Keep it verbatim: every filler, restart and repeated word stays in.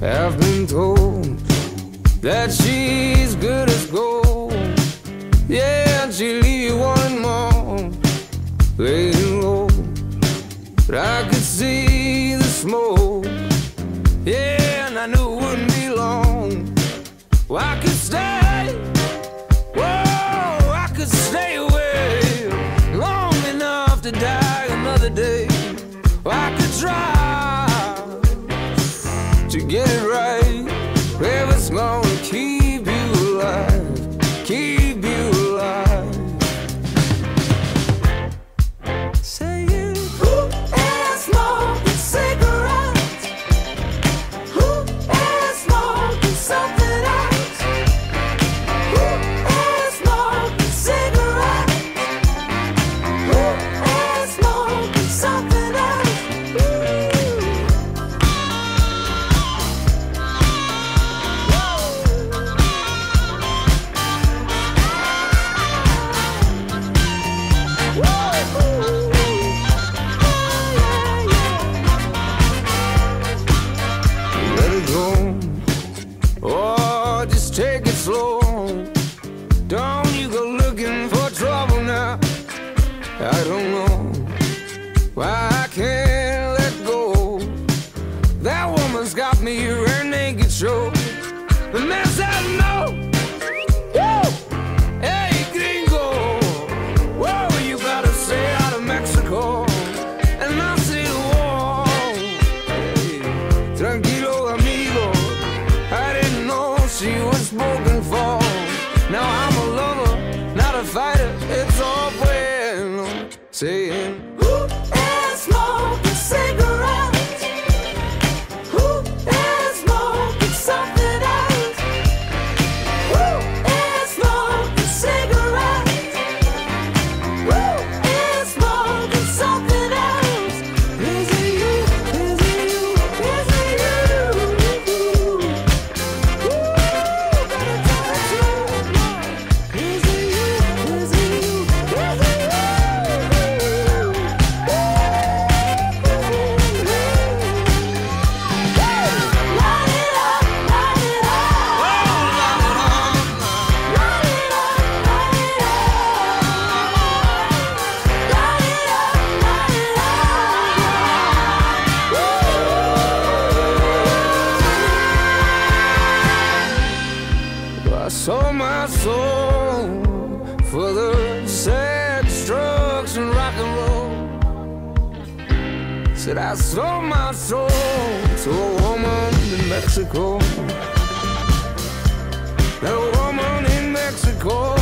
I've been told that she's good as gold. Yeah, and she'll leave you wanting more, laying low. But I could see the smoke, yeah, and I knew it wouldn't be long. Well, I could stay, whoa, I could stay away long enough to die another day. Well, I could try to get it right, if it's gonna keep you alive, keep you alive. Saying, who is smoking cigarettes? Who is smoking something else? Who is smoking cigarettes? Who is smoking something else? Oh, just take it slow. Don't you go looking for trouble now. I don't know why I can't let go. That woman's got me her naked show. The man says no. Woo! Hey, Gringo. Whoa, you gotta stay out of Mexico. And I say the war. Hey, tranquilo, amigo. I didn't know she was spoken for. Now I'm a lover, not a fighter. It's all bueno. Saying, who is smoking cigarettes? Who is smoking something else? Who is smoking cigarettes? Who is smoking something else? Is it you? Is it you? Is it you? I sold my soul for the sad drugs and rock and roll. Said I sold my soul to a woman in Mexico. That woman in Mexico.